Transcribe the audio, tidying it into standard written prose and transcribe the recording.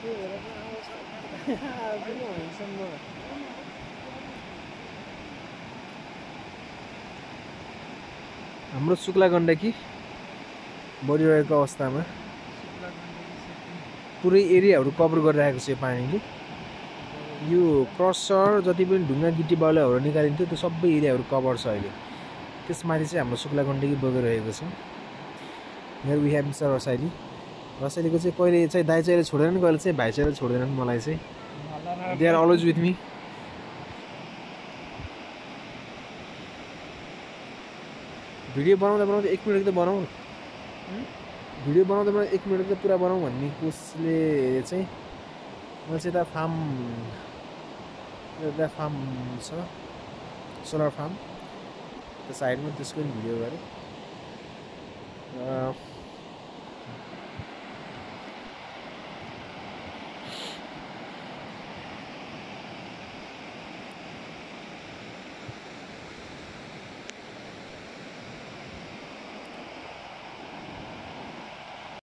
हाम्रो शुक्ला गण्डकी बढिरहेको अवस्थामा पुरै एरियाहरू कभर गरिरहेको छ यो पानीले। यो क्रसर जति पनि ढुङ्गा गिटी बालुवाहरू निकालिन्थ्यो त्यो सबै एरियाहरू कभर छ अहिले। त्यसमाथि चाहिँ हाम्रो शुक्ला गण्डकी बगिरहेको छ। यहाँ वी हेभ मिस्टर रसाइली। रसाइलीको चाहिँ कहिले चाहिँ दाइ चाहिँ छोड्दैनन्, कहिले चाहिँ भाइ चाहिँ छोड्दैनन् मलाई चाहिँ। They are always with me. Video बनाउँदा बनाउँदा 1 मिनट त बनाऊ न। भिडियो बनाउँदा बनाउँदा 1 मिनट त पुरा बनाऊ भन्ने कोसले चाहिँ मैले चाहिँ यता फार्म छ सोलर फार्म त्यो साइडमा त्यसको पनि भिडियो गरेँ।